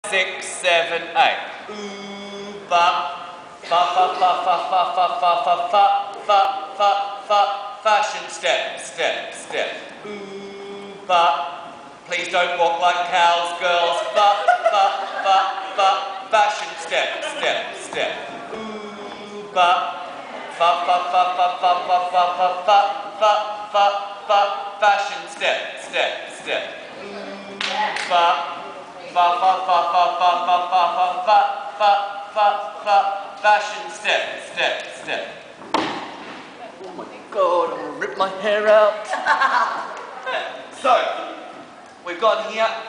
6, 7, 8. Ooh, ba, fa, fa, fa, fa, fa, fa, fa, fa, fa, fa, fa, fa, fashion step, step, step. Ooh, ba, please don't walk like cows, girls. Fa, fa, fa, fa, fashion step, step, step. Ooh, ba, fa, fa, fa, fa, fa, fa, fa, fa, fa, fa, fa, fa, fashion step, step, step. Ooh, ba. Fa fa fa fa fa fa fa fa fa fa fa fa fashion step step step. Oh my god, I'm gonna rip my hair out. So we've got here